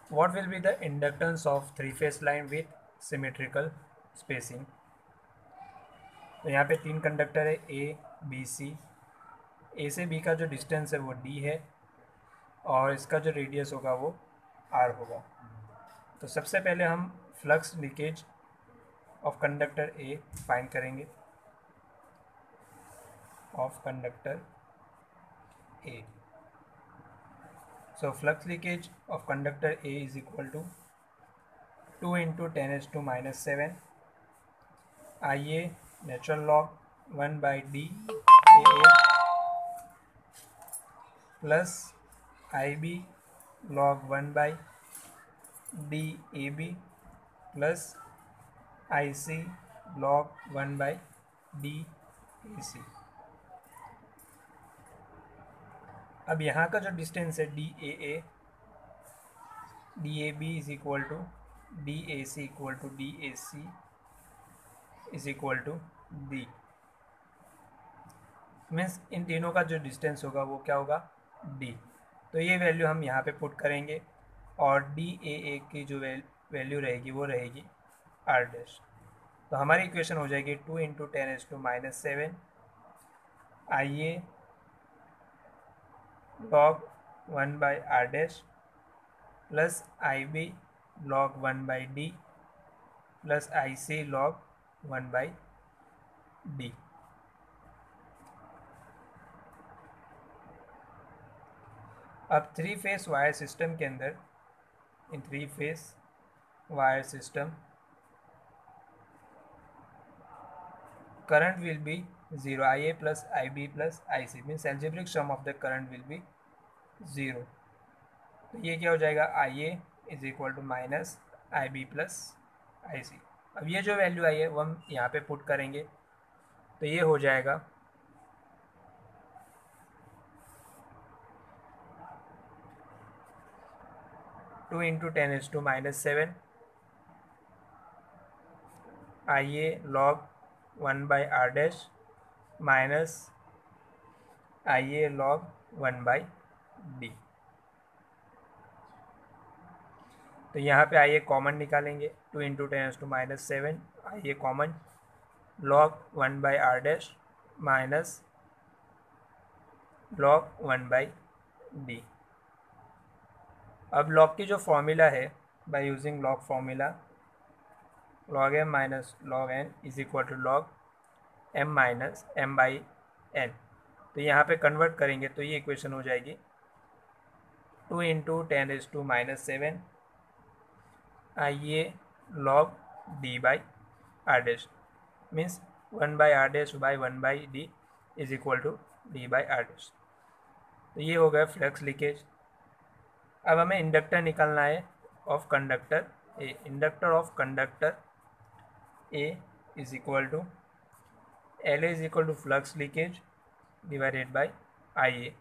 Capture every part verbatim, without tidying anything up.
What will be the inductance of three phase line with symmetrical spacing? तो यहाँ पे तीन कंडक्टर है ए बी सी. ए से बी का जो डिस्टेंस है वो डी है और इसका जो रेडियस होगा वो आर होगा. तो सबसे पहले हम flux leakage of conductor A find करेंगे. Of conductor A. So flux leakage of conductor A is equal to two into ten raised to minus seven I A natural log one by d A A plus I B log one by d A B plus I C log one by d A C. अब यहाँ का जो distance है D A A D A B is equal to D A C equal to D A C is equal to D. Means इन तीनों का जो distance होगा वो क्या होगा डी. तो ये वैल्यू हम यहाँ पे पुट करेंगे और डी ए ए की जो वैल्यू रहेगी वो रहेगी आर डैश. तो हमारी इक्वेशन हो जाएगी two into ten is to minus seven I A log one by r dash plus ib log one by d plus ic log one by d. अब थ्री फेस वायर सिस्टम के अंदर in three phase wire system current will be zero. I A plus I B plus I C means algebraic sum of the current will be zero. तो ये क्या हो जाएगा I A is equal to minus I B plus I C. अब ये जो value आई है वो हम यहाँ पे पुट करेंगे तो ये हो जाएगा two into ten is to minus seven I A log one by R dash minus I A log one by D. तो यहाँ पे आई ए कॉमन निकालेंगे two into ten is to minus seven I A common log one by R dash minus log one by D. अब log की जो formula है by using log formula log m minus log n is equal to log m minus m by n. तो यहाँ पे convert करेंगे तो ये इक्वेशन हो जाएगी two into ten is to minus seven I A log D by R dash means one by R dash by one by D is equal to D by R dash. तो ये हो गया flux leakage. अब हमें inductor निकालना है of conductor A. Inductor of conductor A is equal to L is equal to flux leakage divided by I A.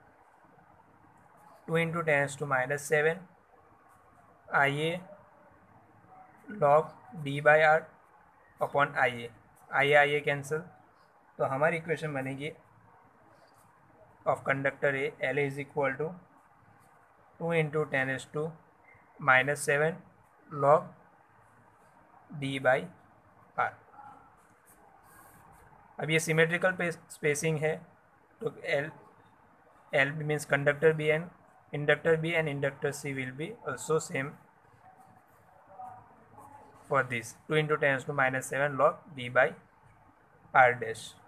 two into ten to minus seven I A log D by R upon I A. I A I A cancel. तो हमारी equation बनेगी of conductor A L is equal to two into ten to minus seven log D by R. अब ये symmetrical spacing है तो L L means conductor B and inductor B and inductor C will be also same for this two into ten to minus seven log D by R dash.